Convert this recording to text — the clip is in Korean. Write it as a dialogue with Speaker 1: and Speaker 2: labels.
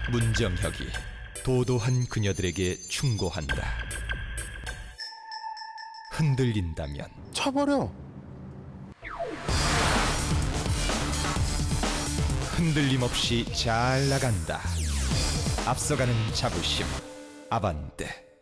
Speaker 1: 문정혁이 도도한 그녀들에게 충고한다. 흔들린다면
Speaker 2: 차버려.
Speaker 1: 흔들림 없이 잘 나간다. 앞서가는 자부심, 아반떼.